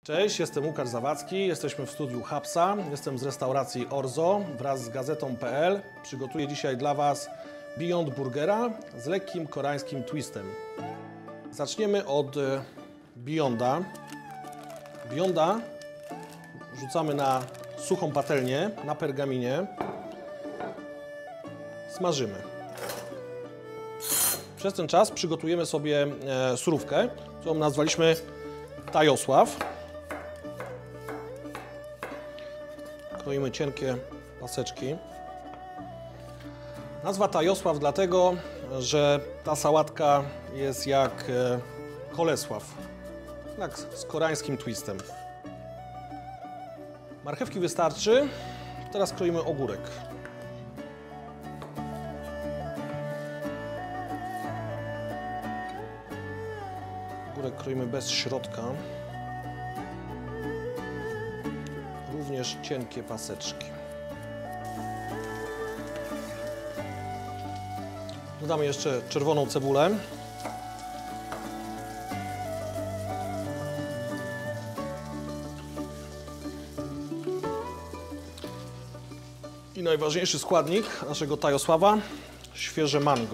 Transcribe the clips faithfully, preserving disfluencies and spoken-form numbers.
Cześć, jestem Łukasz Zawadzki, jesteśmy w studiu Hapsa, jestem z restauracji Orzo wraz z gazetą kropka pe el. Przygotuję dzisiaj dla Was Beyond Burgera z lekkim koreańskim twistem. Zaczniemy od Beyonda. Beyonda rzucamy na suchą patelnię, na pergaminie. Smażymy. Przez ten czas przygotujemy sobie surówkę, którą nazwaliśmy Tajosław. Kroimy cienkie paseczki. Nazwa Tajosław dlatego, że ta sałatka jest jak Kolesław, tak z koreańskim twistem. Marchewki wystarczy. Teraz kroimy ogórek. Ogórek kroimy bez środka. Również cienkie paseczki. Dodamy jeszcze czerwoną cebulę. I najważniejszy składnik naszego Tajosława, świeże mango.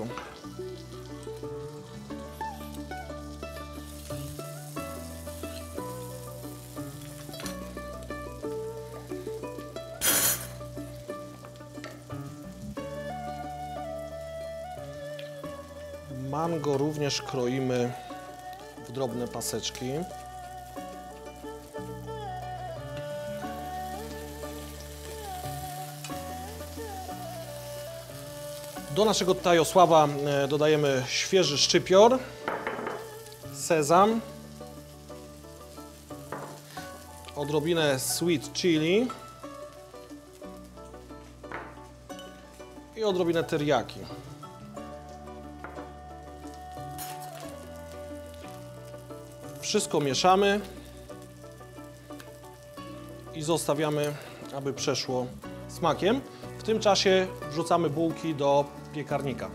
Mango również kroimy w drobne paseczki. Do naszego Tajosława dodajemy świeży szczypior, sezam, odrobinę sweet chili i odrobinę teriyaki. Wszystko mieszamy i zostawiamy, aby przeszło smakiem. W tym czasie wrzucamy bułki do piekarnika.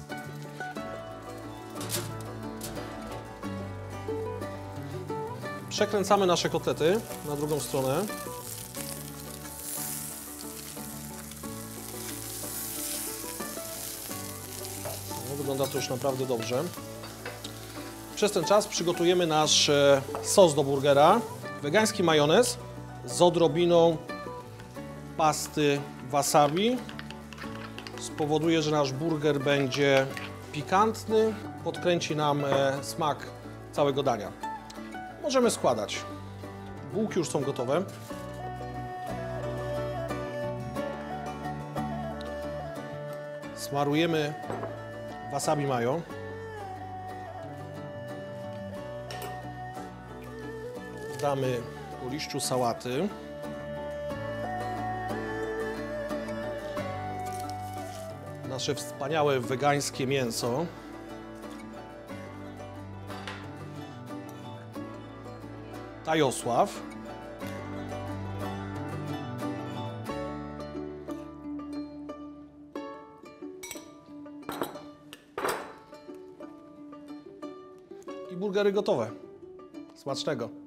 Przekręcamy nasze kotlety na drugą stronę. No, wygląda to już naprawdę dobrze. Przez ten czas przygotujemy nasz sos do burgera. Wegański majonez z odrobiną pasty wasabi. Spowoduje, że nasz burger będzie pikantny, podkręci nam smak całego dania. Możemy składać. Bułki już są gotowe. Smarujemy wasabi mayo. Damy po liściu sałaty. Nasze wspaniałe wegańskie mięso. Tajosław. I burgery gotowe. Smacznego!